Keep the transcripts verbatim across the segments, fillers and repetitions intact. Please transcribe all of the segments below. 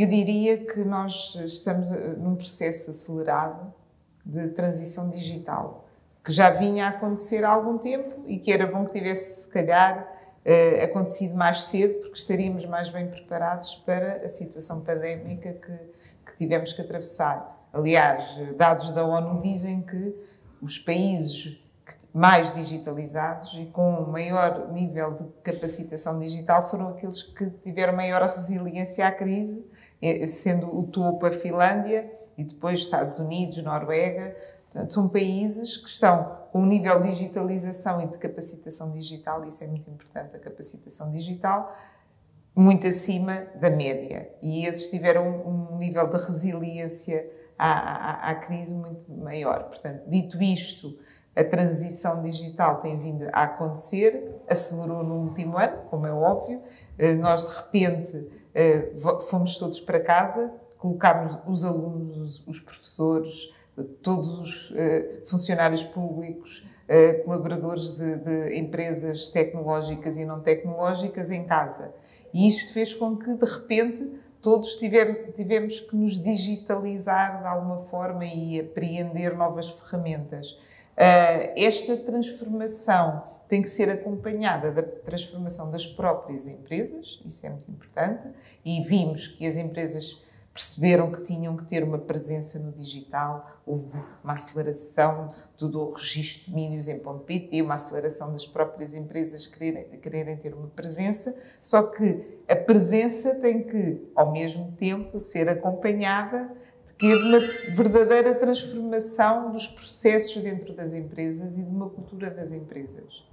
Eu diria que nós estamos num processo acelerado de transição digital, que já vinha a acontecer há algum tempo e que era bom que tivesse, se calhar, Uh, acontecido mais cedo, porque estaríamos mais bem preparados para a situação pandémica que, que tivemos que atravessar. Aliás, dados da ONU dizem que os países mais digitalizados e com maior nível de capacitação digital foram aqueles que tiveram maior resiliência à crise, sendo o topo a Finlândia e depois Estados Unidos, Noruega. Portanto, são países que estão com um nível de digitalização e de capacitação digital, e isso é muito importante, a capacitação digital, muito acima da média. E esses tiveram um nível de resiliência à, à, à crise muito maior. Portanto, dito isto, a transição digital tem vindo a acontecer, acelerou no último ano, como é óbvio. Nós, de repente, fomos todos para casa, colocámos os alunos, os professores, todos os uh, funcionários públicos, uh, colaboradores de, de empresas tecnológicas e não tecnológicas em casa. E isto fez com que, de repente, todos tivemos, tivemos que nos digitalizar de alguma forma e apreender novas ferramentas. Uh, esta transformação tem que ser acompanhada da transformação das próprias empresas, isso é muito importante, e vimos que as empresas perceberam que tinham que ter uma presença no digital, houve uma aceleração do registro de domínios em .pt, uma aceleração das próprias empresas quererem, quererem ter uma presença, só que a presença tem que, ao mesmo tempo, ser acompanhada de que é de uma verdadeira transformação dos processos dentro das empresas e de uma cultura das empresas.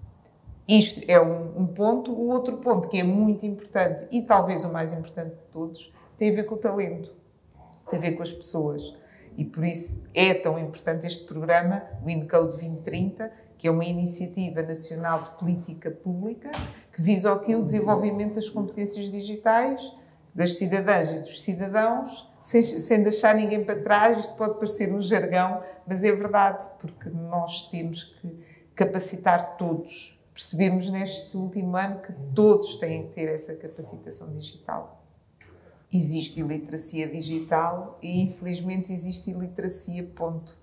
Isto é um, um ponto. O outro ponto que é muito importante e talvez o mais importante de todos tem a ver com o talento, tem a ver com as pessoas. E por isso é tão importante este programa, o InCode vinte trinta, que é uma iniciativa nacional de política pública que visa o quê? O desenvolvimento das competências digitais das cidadãs e dos cidadãos, sem, sem deixar ninguém para trás. Isto pode parecer um jargão, mas é verdade, porque nós temos que capacitar todos. Percebemos neste último ano que todos têm que ter essa capacitação digital. Existe iliteracia digital e, infelizmente, existe iliteracia, ponto.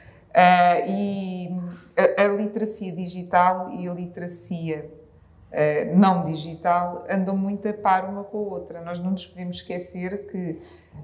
Uh, e a, a literacia digital e a literacia uh, não digital andam muito a par uma com a outra. Nós não nos podemos esquecer que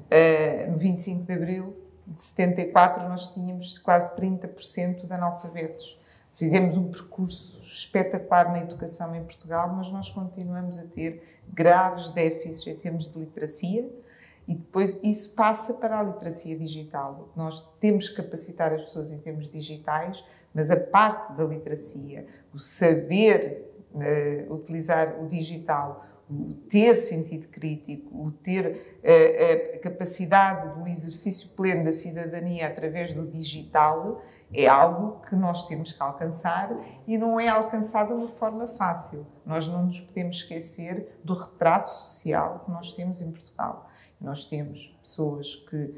uh, no vinte e cinco de abril de setenta e quatro nós tínhamos quase trinta por cento de analfabetos. Fizemos um percurso espetacular na educação em Portugal, mas nós continuamos a ter graves déficits em termos de literacia e depois isso passa para a literacia digital. Nós temos que capacitar as pessoas em termos digitais, mas a parte da literacia, o saber uh, utilizar o digital, o ter sentido crítico, o ter uh, a capacidade do exercício pleno da cidadania através do digital, é algo que nós temos que alcançar e não é alcançado de uma forma fácil. Nós não nos podemos esquecer do retrato social que nós temos em Portugal. Nós temos pessoas que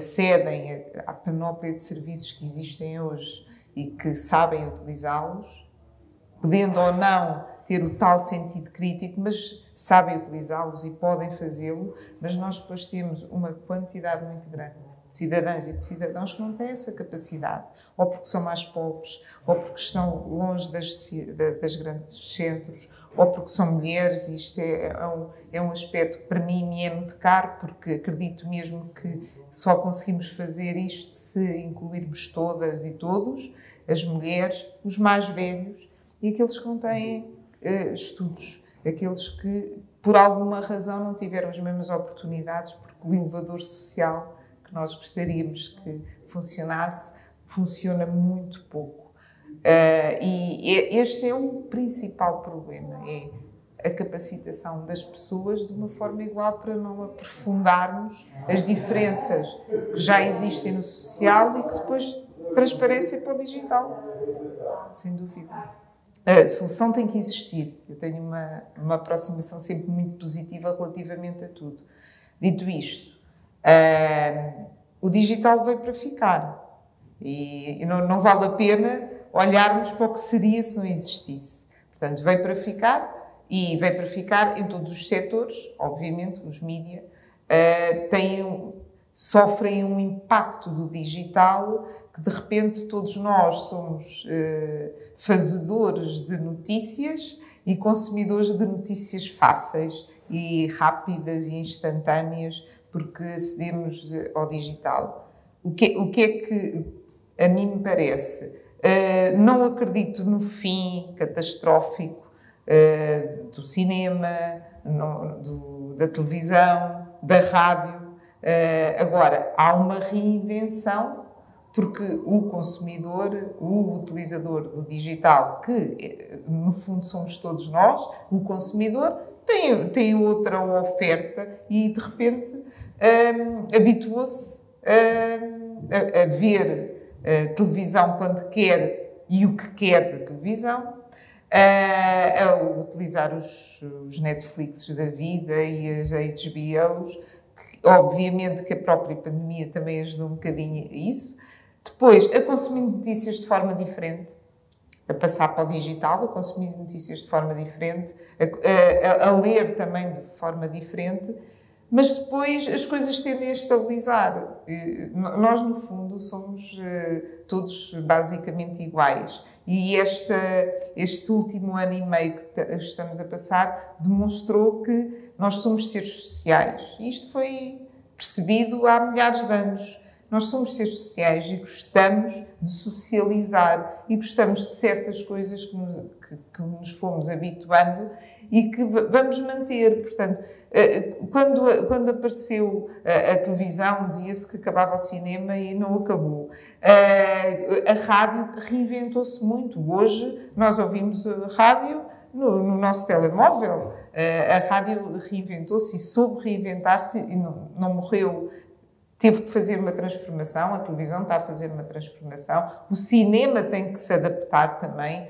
acedem à panóplia de serviços que existem hoje e que sabem utilizá-los, podendo ou não ter o tal sentido crítico, mas sabem utilizá-los e podem fazê-lo, mas nós depois temos uma quantidade muito grande de cidadãs e de cidadãos que não têm essa capacidade, ou porque são mais pobres, ou porque estão longe das, das grandes centros, ou porque são mulheres, e isto é, é, um, é um aspecto que para mim me é muito caro, porque acredito mesmo que só conseguimos fazer isto se incluirmos todas e todos, as mulheres, os mais velhos e aqueles que não têm uh, estudos, aqueles que por alguma razão não tiveram as mesmas oportunidades, porque o elevador social que nós gostaríamos que funcionasse, funciona muito pouco. Uh, e este é o principal problema, é a capacitação das pessoas de uma forma igual para não aprofundarmos as diferenças que já existem no social e que depois transparência para o digital, sem dúvida. A solução tem que existir. Eu tenho uma, uma aproximação sempre muito positiva relativamente a tudo. Dito isto, Uh, o digital veio para ficar e, e não, não vale a pena olharmos para o que seria se não existisse. Portanto, veio para ficar e veio para ficar em todos os setores, obviamente, os mídia, uh, têm, sofrem um impacto do digital que, de repente, todos nós somos uh, fazedores de notícias e consumidores de notícias fáceis e rápidas e instantâneas, porque acedemos ao digital. O que, o que é que a mim me parece? Uh, não acredito no fim catastrófico uh, do cinema, no, do, da televisão, da rádio. Uh, agora, há uma reinvenção, porque o consumidor, o utilizador do digital, que no fundo somos todos nós, o consumidor, tem, tem outra oferta e, de repente, um, habituou-se um, a, a ver a televisão quando quer e o que quer da televisão, a, a utilizar os, os Netflixes da vida e as H B Os, que, obviamente que a própria pandemia também ajudou um bocadinho a isso. Depois, a consumir notícias de forma diferente, a passar para o digital, a consumir notícias de forma diferente, a, a, a ler também de forma diferente, mas depois as coisas tendem a estabilizar. Nós, no fundo, somos todos basicamente iguais. E esta, este último ano e meio que estamos a passar demonstrou que nós somos seres sociais. E isto foi percebido há milhares de anos. Nós somos seres sociais e gostamos de socializar e gostamos de certas coisas que nos, que, que nos fomos habituando e que vamos manter. Portanto, quando, quando apareceu a, a televisão, dizia-se que acabava o cinema e não acabou. A, a rádio reinventou-se muito. Hoje nós ouvimos a rádio no, no nosso telemóvel. A, a rádio reinventou-se e soube reinventar-se e não, não morreu. Teve que fazer uma transformação, a televisão está a fazer uma transformação, o cinema tem que se adaptar também,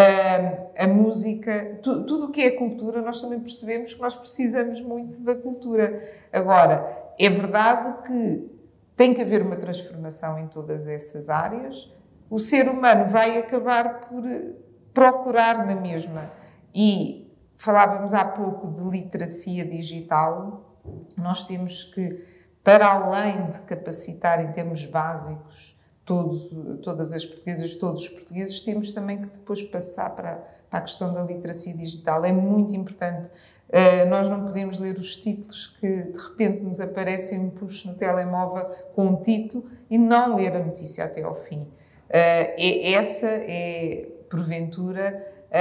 a, a música, tu, tudo o que é cultura, nós também percebemos que nós precisamos muito da cultura. Agora, é verdade que tem que haver uma transformação em todas essas áreas, o ser humano vai acabar por procurar na mesma. E falávamos há pouco de literacia digital, nós temos que, para além de capacitar em termos básicos todos, todas as portuguesas, todos os portugueses, temos também que depois passar para, para a questão da literacia digital. É muito importante. Uh, nós não podemos ler os títulos que de repente nos aparecem um push no telemóvel com um título e não ler a notícia até ao fim. Uh, é, essa é, porventura,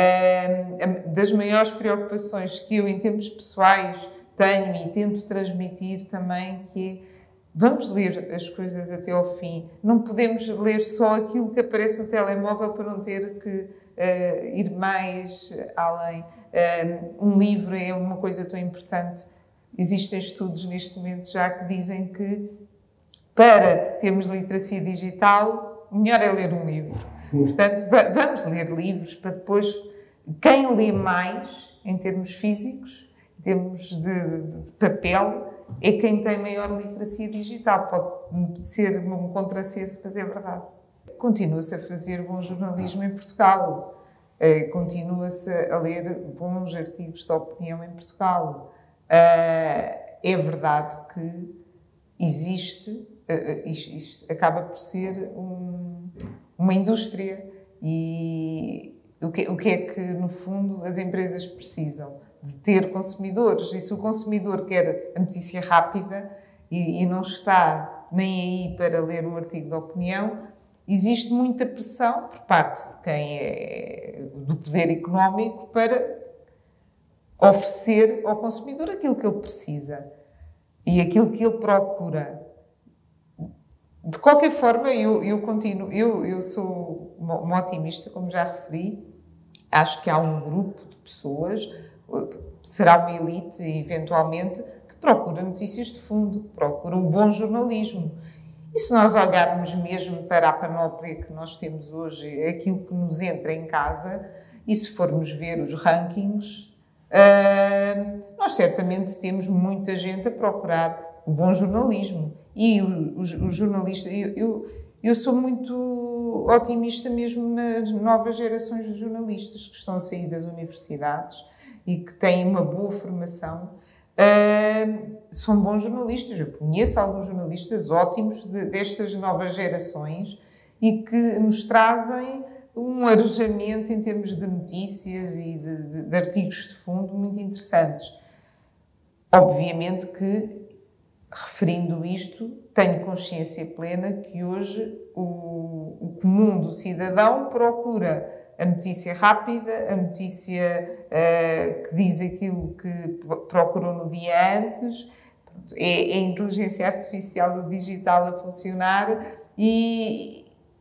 uh, das maiores preocupações que eu, em termos pessoais, tenho e tento transmitir também, que é, vamos ler as coisas até ao fim. Não podemos ler só aquilo que aparece no telemóvel para não ter que uh, ir mais além. Uh, um livro é uma coisa tão importante. Existem estudos neste momento já que dizem que para termos literacia digital, o melhor é ler um livro. Portanto, vamos ler livros para depois, quem lê mais em termos físicos, termos de, de, de papel, é quem tem maior literacia digital. Pode ser um contrassenso, mas é verdade. Continua-se a fazer bom jornalismo em Portugal. Continua-se a ler bons artigos de opinião em Portugal. É verdade que existe, isto, isto acaba por ser um, uma indústria. E o que, o que é que, no fundo, as empresas precisam? De ter consumidores, e se o consumidor quer a notícia rápida e, e não está nem aí para ler um artigo de opinião, existe muita pressão por parte de quem é do poder económico para oferecer ao consumidor aquilo que ele precisa e aquilo que ele procura. De qualquer forma, eu, eu continuo, eu, eu sou uma, uma otimista, como já referi, acho que há um grupo de pessoas, será uma elite, eventualmente, que procura notícias de fundo, procura um bom jornalismo. E se nós olharmos mesmo para a panóplia que nós temos hoje, aquilo que nos entra em casa, e se formos ver os rankings, uh, nós certamente temos muita gente a procurar o bom jornalismo. E os jornalistas... Eu, eu, eu sou muito otimista mesmo nas novas gerações de jornalistas que estão a sair das universidades e que têm uma boa formação. uh, são bons jornalistas. Eu conheço alguns jornalistas ótimos de, destas novas gerações e que nos trazem um arejamento em termos de notícias e de, de, de artigos de fundo muito interessantes. Obviamente que, referindo isto, tenho consciência plena que hoje o, o comum do cidadão procura a notícia rápida, a notícia uh, que diz aquilo que procurou no dia antes, é, é a inteligência artificial do digital a funcionar e,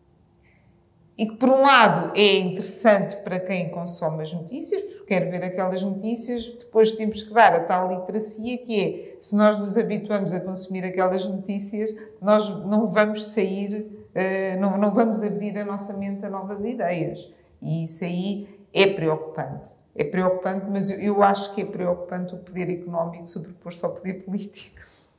e que, por um lado, é interessante para quem consome as notícias, porque quer ver aquelas notícias, depois temos que dar a tal literacia que é, se nós nos habituamos a consumir aquelas notícias, nós não vamos sair, uh, não, não vamos abrir a nossa mente a novas ideias. E isso aí é preocupante. É preocupante, mas eu, eu acho que é preocupante o poder económico sobrepor-se ao poder político.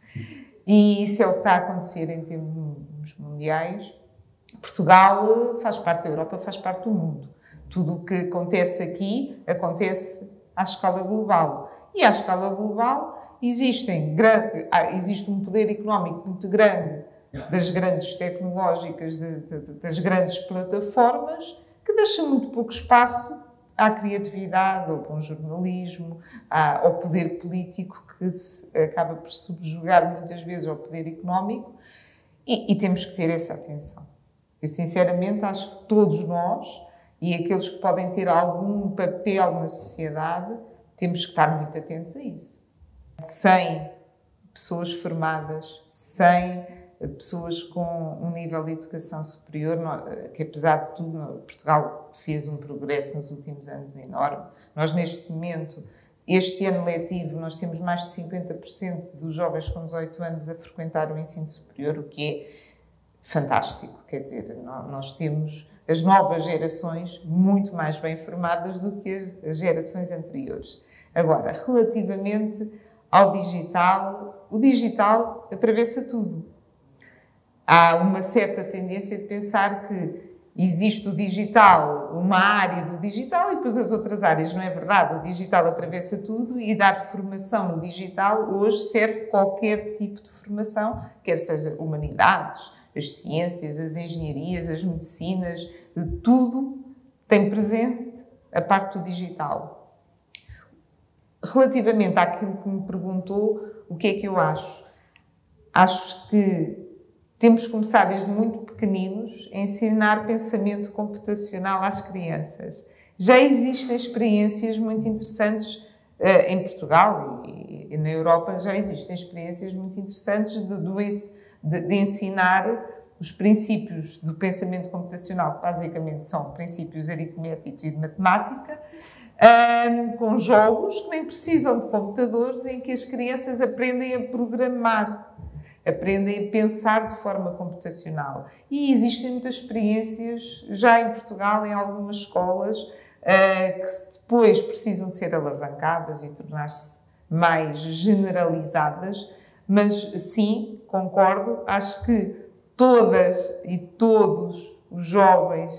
E isso é o que está a acontecer em termos mundiais. Portugal faz parte da Europa, faz parte do mundo. Tudo o que acontece aqui, acontece à escala global. E à escala global existem, existe um poder económico muito grande das grandes tecnológicas, de, de, das grandes plataformas, que deixa muito pouco espaço à criatividade, ao bom jornalismo, ao poder político, que se acaba por subjugar muitas vezes ao poder económico, e, e temos que ter essa atenção. Eu, sinceramente, acho que todos nós, e aqueles que podem ter algum papel na sociedade, temos que estar muito atentos a isso. Sem pessoas formadas, sem pessoas com um nível de educação superior, que apesar de tudo, Portugal fez um progresso nos últimos anos enorme. Nós, neste momento, este ano letivo, nós temos mais de cinquenta por cento dos jovens com dezoito anos a frequentar o ensino superior, o que é fantástico. Quer dizer, nós temos as novas gerações muito mais bem formadas do que as gerações anteriores. Agora, relativamente ao digital, o digital atravessa tudo. Há uma certa tendência de pensar que existe o digital, uma área do digital e depois as outras áreas. Não é verdade. O digital atravessa tudo e dar formação no digital hoje serve qualquer tipo de formação, quer seja humanidades, as ciências, as engenharias, as medicinas, tudo tem presente a parte do digital. Relativamente àquilo que me perguntou, o que é que eu acho? Acho que temos que começar desde muito pequeninos a ensinar pensamento computacional às crianças. Já existem experiências muito interessantes uh, em Portugal e, e na Europa, já existem experiências muito interessantes de, de, de ensinar os princípios do pensamento computacional, que basicamente são princípios aritméticos e de matemática, um, com jogos que nem precisam de computadores, em que as crianças aprendem a programar, aprendem a pensar de forma computacional. E existem muitas experiências já em Portugal, em algumas escolas, uh, que depois precisam de ser alavancadas e tornar-se mais generalizadas, mas sim, concordo, acho que todas e todos os jovens,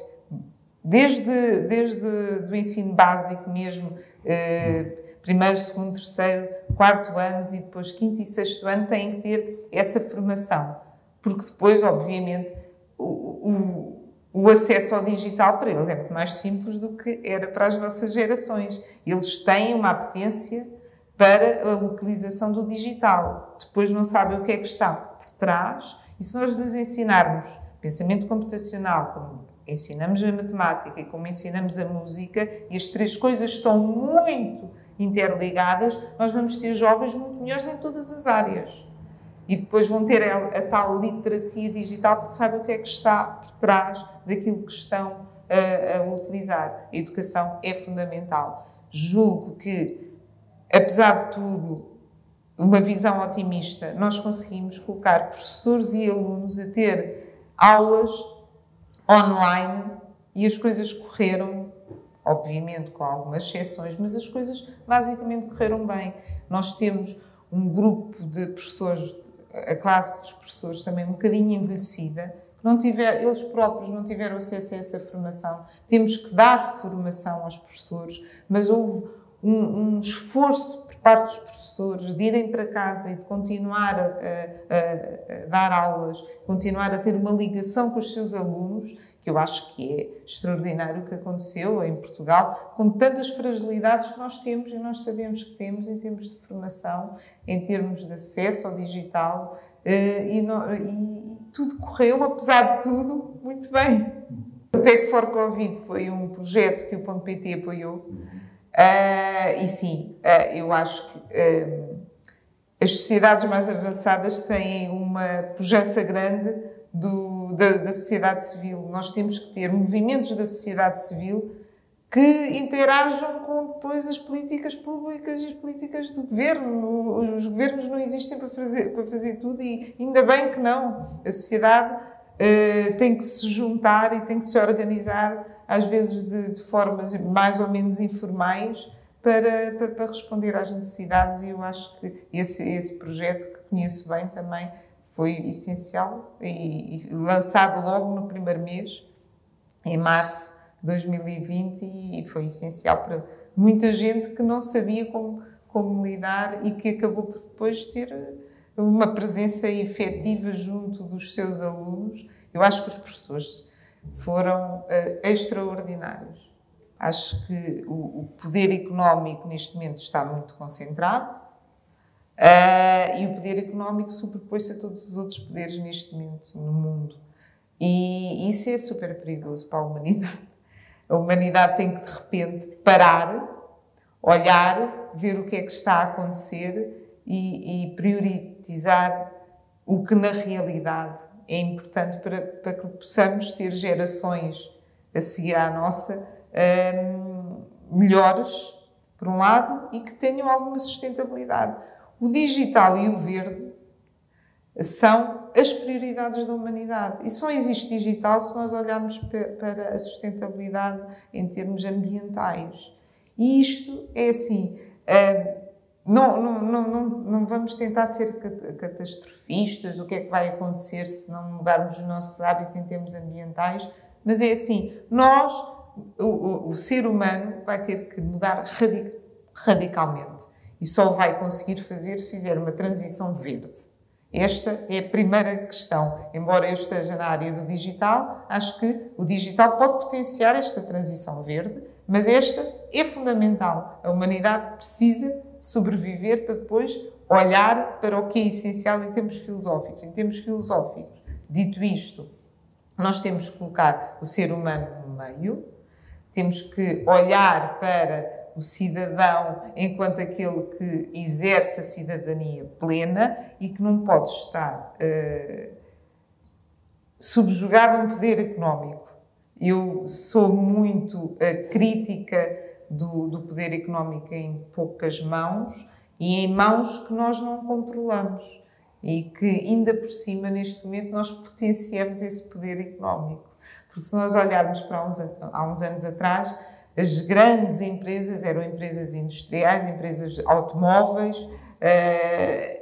desde, desde o ensino básico mesmo, uh, primeiro, segundo, terceiro, quarto anos e depois quinto e sexto ano têm que ter essa formação. Porque depois, obviamente, o, o, o acesso ao digital para eles é muito mais simples do que era para as nossas gerações. Eles têm uma apetência para a utilização do digital. Depois não sabem o que é que está por trás. E se nós lhes ensinarmos pensamento computacional, como ensinamos a matemática e como ensinamos a música, e as três coisas estão muito interligadas, nós vamos ter jovens muito melhores em todas as áreas. E depois vão ter a, a tal literacia digital, porque sabem o que é que está por trás daquilo que estão a, a utilizar. A educação é fundamental. Julgo que, apesar de tudo, uma visão otimista, nós conseguimos colocar professores e alunos a ter aulas online e as coisas correram, obviamente com algumas exceções, mas as coisas basicamente correram bem. Nós temos um grupo de professores, a classe dos professores também um bocadinho envelhecida, que não tiver, eles próprios não tiveram acesso a essa formação. Temos que dar formação aos professores, mas houve um, um esforço por parte dos professores, de irem para casa e de continuar a, a, a dar aulas, continuar a ter uma ligação com os seus alunos, que eu acho que é extraordinário o que aconteceu em Portugal, com tantas fragilidades que nós temos e nós sabemos que temos em termos de formação, em termos de acesso ao digital, e, não, e tudo correu, apesar de tudo, muito bem. O Tech for Covid foi um projeto que o Ponto P T apoiou. Uh, e sim, uh, eu acho que uh, as sociedades mais avançadas têm uma pujança grande do, da, da sociedade civil. Nós temos que ter movimentos da sociedade civil que interajam com depois as políticas públicas e as políticas do governo. Os, os governos não existem para fazer, para fazer tudo e ainda bem que não. A sociedade uh, tem que se juntar e tem que se organizar, às vezes de, de formas mais ou menos informais, para, para, para responder às necessidades, e eu acho que esse, esse projeto, que conheço bem também, foi essencial e, e lançado logo no primeiro mês, em março de dois mil e vinte, e foi essencial para muita gente que não sabia como, como lidar e que acabou por depois ter uma presença efetiva junto dos seus alunos. Eu acho que os professores foram uh, extraordinários. Acho que o, o poder económico neste momento está muito concentrado uh, e o poder económico sobrepõe-se a todos os outros poderes neste momento no mundo. E isso é super perigoso para a humanidade. A humanidade tem que, de repente, parar, olhar, ver o que é que está a acontecer e, e priorizar o que, na realidade, é importante para, para que possamos ter gerações a seguir à nossa um, melhores, por um lado, e que tenham alguma sustentabilidade. O digital e o verde são as prioridades da humanidade. E só existe digital se nós olharmos para a sustentabilidade em termos ambientais. E isto é assim... Um, Não, não, não, não, não vamos tentar ser catastrofistas do que é que vai acontecer se não mudarmos os nossos hábitos em termos ambientais, mas é assim, nós, o, o, o ser humano, vai ter que mudar radic, radicalmente e só vai conseguir fazer se fizer uma transição verde. Esta é a primeira questão. Embora eu esteja na área do digital, acho que o digital pode potenciar esta transição verde, mas esta é fundamental. A humanidade precisa sobreviver para depois olhar para o que é essencial em termos filosóficos. Em termos filosóficos, dito isto, nós temos que colocar o ser humano no meio, temos que olhar para o cidadão enquanto aquele que exerce a cidadania plena e que não pode estar uh, subjugado a um poder económico. Eu sou muito uh, crítica Do, do poder económico em poucas mãos e em mãos que nós não controlamos e que, ainda por cima, neste momento, nós potenciamos esse poder económico. Porque se nós olharmos para uns, há uns anos atrás, as grandes empresas eram empresas industriais, empresas automóveis, uh,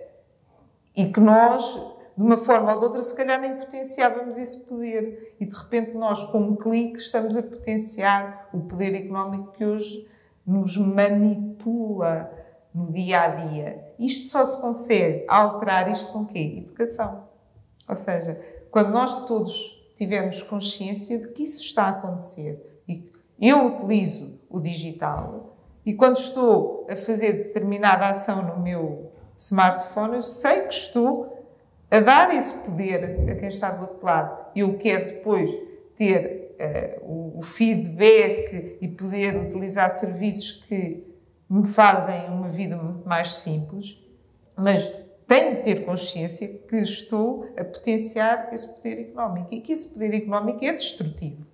e que nós, de uma forma ou de outra, se calhar nem potenciávamos esse poder. E, de repente, nós, com um clique, estamos a potenciar o poder económico que hoje nos manipula no dia-a-dia. Isto só se consegue alterar isto com quê? Educação. Ou seja, quando nós todos tivermos consciência de que isso está a acontecer e eu utilizo o digital e quando estou a fazer determinada ação no meu smartphone, eu sei que estou a dar esse poder a quem está do outro lado. Eu quero depois ter uh, o, o feedback e poder utilizar serviços que me fazem uma vida muito mais simples, mas tenho de ter consciência que estou a potenciar esse poder económico e que esse poder económico é destrutivo.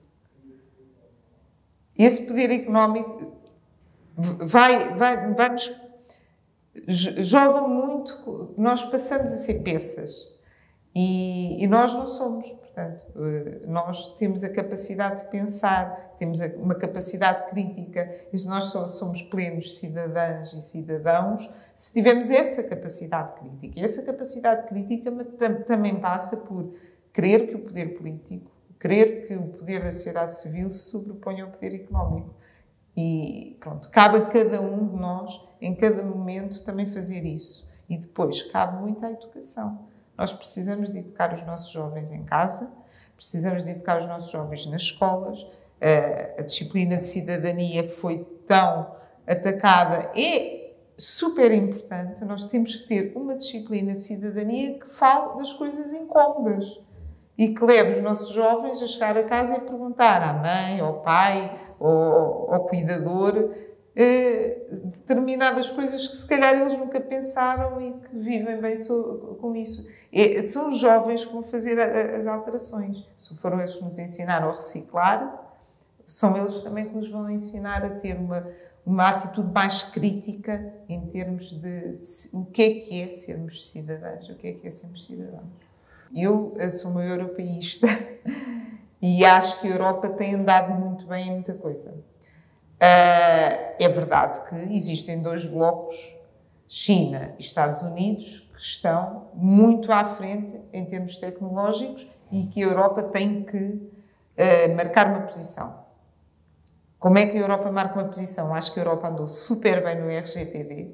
Esse poder económico vai, vai, vai nos... joga muito, nós passamos a ser peças e, e nós não somos, portanto, nós temos a capacidade de pensar, temos uma capacidade crítica e nós só somos plenos cidadãs e cidadãos se tivermos essa capacidade crítica. E essa capacidade crítica também passa por querer que o poder político, querer que o poder da sociedade civil se sobreponha ao poder económico. E pronto, cabe a cada um de nós, em cada momento, também fazer isso. E depois, cabe muito à educação. Nós precisamos de educar os nossos jovens em casa, precisamos de educar os nossos jovens nas escolas. A disciplina de cidadania foi tão atacada. É super importante. Nós temos que ter uma disciplina de cidadania que fale das coisas incómodas e que leve os nossos jovens a chegar a casa e perguntar à mãe, ao pai, ao, ao cuidador, eh, determinadas coisas que se calhar eles nunca pensaram e que vivem bem so, com isso. É, são os jovens que vão fazer a, a, as alterações. Se foram eles que nos ensinaram a reciclar, são eles também que nos vão ensinar a ter uma, uma atitude mais crítica em termos de, de o que é que é sermos cidadãos, o que é que é sermos cidadãos. Eu sou uma europeísta e acho que a Europa tem andado muito bem em muita coisa. Uh, é verdade que existem dois blocos, China e Estados Unidos, que estão muito à frente em termos tecnológicos e que a Europa tem que uh, marcar uma posição. Como é que a Europa marca uma posição? Acho que a Europa andou super bem no R G P D.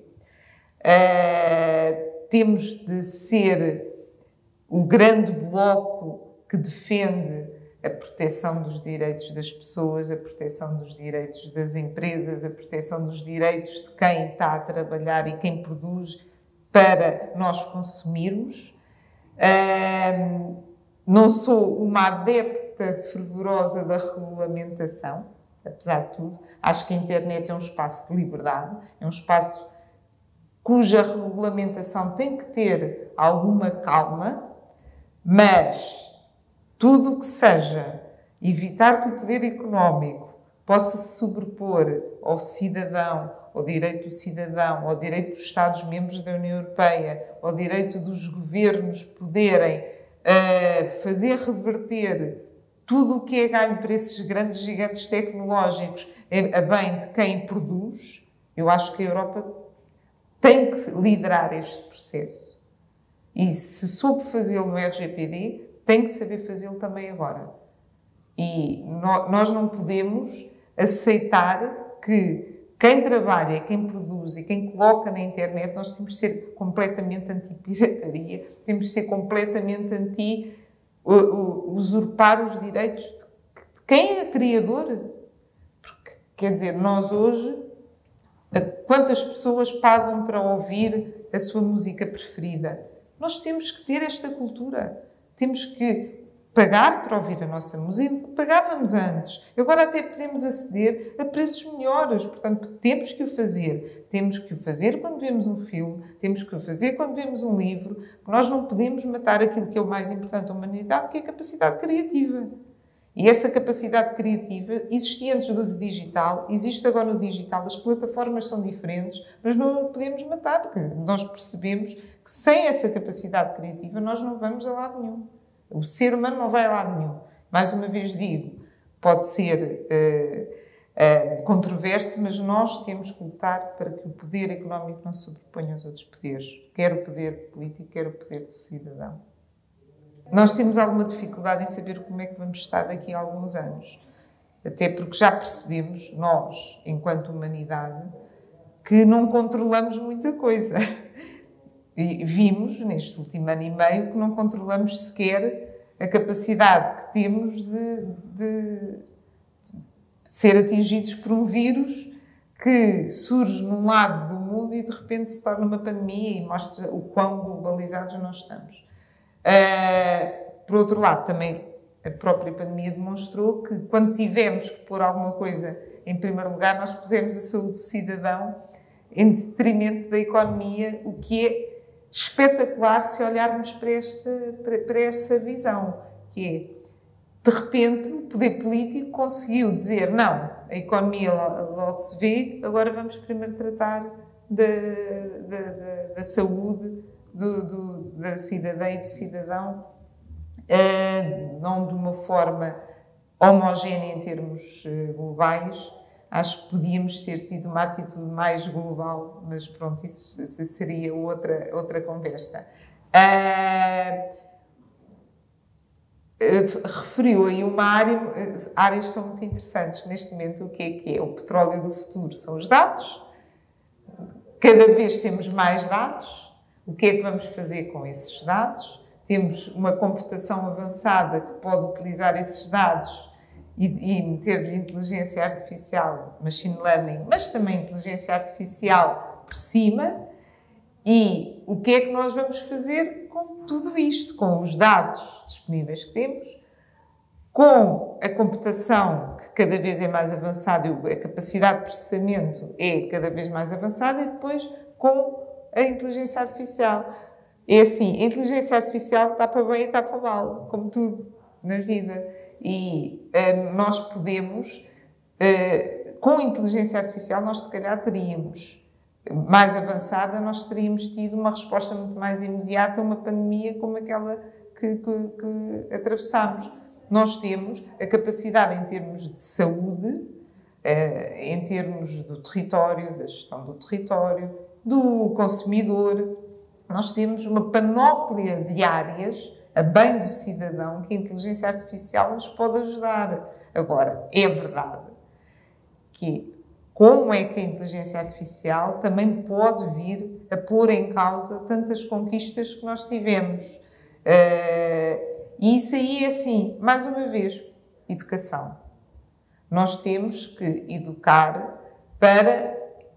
Uh, temos de ser o grande bloco que defende a proteção dos direitos das pessoas, a proteção dos direitos das empresas, a proteção dos direitos de quem está a trabalhar e quem produz para nós consumirmos. Uh, não sou uma adepta fervorosa da regulamentação, apesar de tudo. Acho que a internet é um espaço de liberdade, é um espaço cuja regulamentação tem que ter alguma calma, mas tudo o que seja evitar que o poder económico possa se sobrepor ao cidadão, ao direito do cidadão, ao direito dos Estados-membros da União Europeia, ao direito dos governos poderem uh, fazer reverter tudo o que é ganho por esses grandes gigantes tecnológicos a bem de quem produz, eu acho que a Europa tem que liderar este processo. E se soube fazê-lo no R G P D, tem que saber fazê-lo também agora. E no, nós não podemos aceitar que quem trabalha, quem produz e quem coloca na internet, nós temos de ser completamente anti-pirataria, temos de ser completamente anti uh, uh, usurpar os direitos de quem é criador. Porque, quer dizer, nós hoje, quantas pessoas pagam para ouvir a sua música preferida? Nós temos que ter esta cultura. Temos que pagar para ouvir a nossa música. Pagávamos antes. Agora até podemos aceder a preços melhores. Portanto, temos que o fazer. Temos que o fazer quando vemos um filme. Temos que o fazer quando vemos um livro. Nós não podemos matar aquilo que é o mais importante da humanidade, que é a capacidade criativa. E essa capacidade criativa existia antes do digital, existe agora no digital, as plataformas são diferentes, mas não a podemos matar, porque nós percebemos que sem essa capacidade criativa nós não vamos a lado nenhum. O ser humano não vai a lado nenhum. Mais uma vez digo, pode ser uh, uh, controverso, mas nós temos que lutar para que o poder económico não se sobreponha aos outros poderes, quer o poder político, quer o poder do cidadão. Nós temos alguma dificuldade em saber como é que vamos estar daqui a alguns anos. Até porque já percebemos, nós, enquanto humanidade, que não controlamos muita coisa. E vimos, neste último ano e meio, que não controlamos sequer a capacidade que temos de, de, de ser atingidos por um vírus que surge num lado do mundo e de repente se torna uma pandemia e mostra o quão globalizados nós estamos. Uh, por outro lado, também a própria pandemia demonstrou que quando tivemos que pôr alguma coisa em primeiro lugar, nós pusemos a saúde do cidadão em detrimento da economia, o que é espetacular se olharmos para esta, para, para esta visão, que é, de repente, o poder político conseguiu dizer, não, a economia logo se vê, agora vamos primeiro tratar da, da, da, da saúde Do, do, da cidadã e do cidadão, uh, não de uma forma homogénea em termos uh, globais. Acho que podíamos ter tido uma atitude mais global, mas pronto, isso, isso seria outra, outra conversa. Uh, referiu aí uma área, áreas que são muito interessantes. Neste momento, o que é que é? O petróleo do futuro são os dados. Cada vez temos mais dados. O que é que vamos fazer com esses dados? Temos uma computação avançada que pode utilizar esses dados e, e meter-lhe inteligência artificial, machine learning, mas também inteligência artificial por cima. E o que é que nós vamos fazer com tudo isto? Com os dados disponíveis que temos, com a computação que cada vez é mais avançada e a capacidade de processamento é cada vez mais avançada, e depois com a inteligência artificial. É assim, a inteligência artificial está para bem e está para mal, como tudo na vida. E uh, nós podemos, uh, com a inteligência artificial, nós se calhar teríamos, mais avançada, nós teríamos tido uma resposta muito mais imediata a uma pandemia como aquela que, que, que atravessámos. Nós temos a capacidade em termos de saúde, eh, em termos do território, da gestão do território, do consumidor. Nós temos uma panóplia de áreas a bem do cidadão que a inteligência artificial nos pode ajudar. Agora, é verdade que como é que a inteligência artificial também pode vir a pôr em causa tantas conquistas que nós tivemos. Uh, e isso aí é assim, mais uma vez, educação. Nós temos que educar para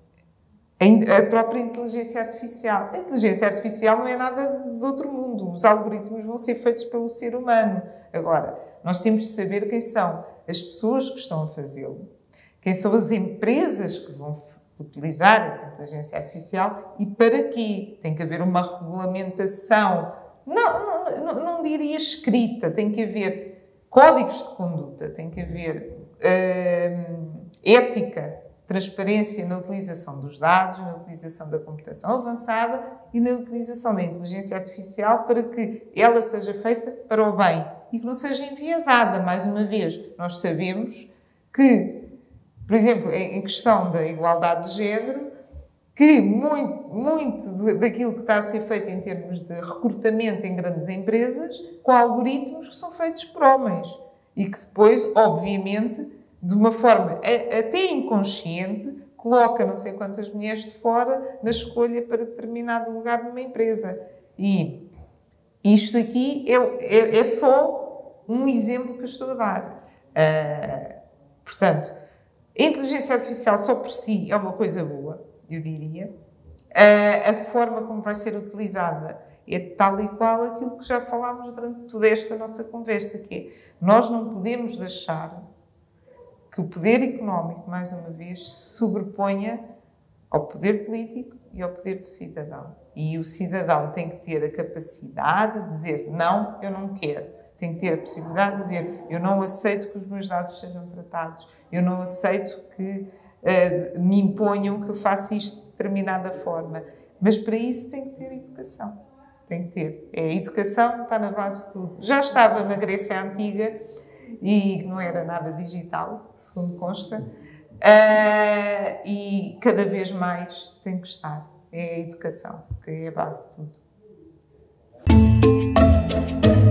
a própria inteligência artificial. A inteligência artificial não é nada de outro mundo. Os algoritmos vão ser feitos pelo ser humano. Agora, nós temos de saber quem são as pessoas que estão a fazê-lo, quem são as empresas que vão utilizar essa inteligência artificial e para quê. Tem que haver uma regulamentação, não, não, não, não diria escrita, tem que haver códigos de conduta, tem que haver hum, ética, transparência na utilização dos dados, na utilização da computação avançada e na utilização da inteligência artificial para que ela seja feita para o bem e que não seja enviesada. Mais uma vez, nós sabemos que, por exemplo, em questão da igualdade de género, que muito, muito daquilo que está a ser feito em termos de recrutamento em grandes empresas, com algoritmos que são feitos por homens e que depois, obviamente, de uma forma até inconsciente, coloca não sei quantas mulheres de fora na escolha para determinado lugar numa empresa. E isto aqui é, é, é só um exemplo que eu estou a dar. Uh, portanto, a inteligência artificial só por si é uma coisa boa, eu diria. A, a forma como vai ser utilizada é tal e qual aquilo que já falámos durante toda esta nossa conversa, que é, nós não podemos deixar que o poder económico, mais uma vez, se sobreponha ao poder político e ao poder do cidadão. E o cidadão tem que ter a capacidade de dizer, não, eu não quero. Tem que ter a possibilidade de dizer, eu não aceito que os meus dados sejam tratados. Eu não aceito que uh, me imponham que eu faça isto de determinada forma. Mas para isso tem que ter educação. Tem que ter. É, a educação está na base de tudo. Já estava na Grécia Antiga e não era nada digital, segundo consta. Uh, e cada vez mais tem que estar. É a educação, que é a base de tudo.